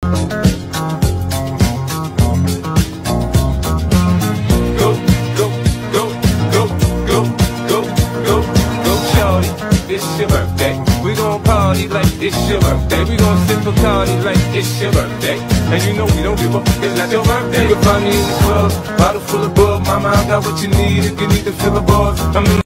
It's your birthday. We gon' party like it's your birthday. We gon' sip Bacardi like it's your birthday. And you know we don't give up, it's not your birthday. You can find me in the club, bottle full of bug. Mama, I got what you need if you need to fill a buzz.